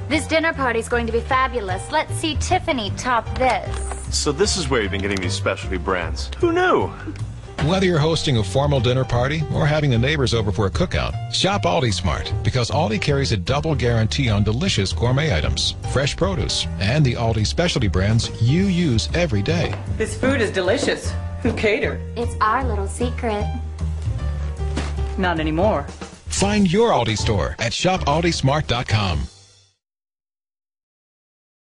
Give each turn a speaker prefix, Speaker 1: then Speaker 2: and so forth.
Speaker 1: This dinner party's going to be fabulous. Let's see Tiffany top this.
Speaker 2: So this is where you've been getting these specialty brands. Who knew?
Speaker 3: Whether you're hosting a formal dinner party or having the neighbors over for a cookout, shop Aldi Smart because Aldi carries a double guarantee on delicious gourmet items, fresh produce, and the Aldi specialty brands you use every day.
Speaker 4: This food is delicious. Who catered?
Speaker 1: It's our little secret.
Speaker 4: Not anymore.
Speaker 3: Find your Aldi store at shopaldismart.com.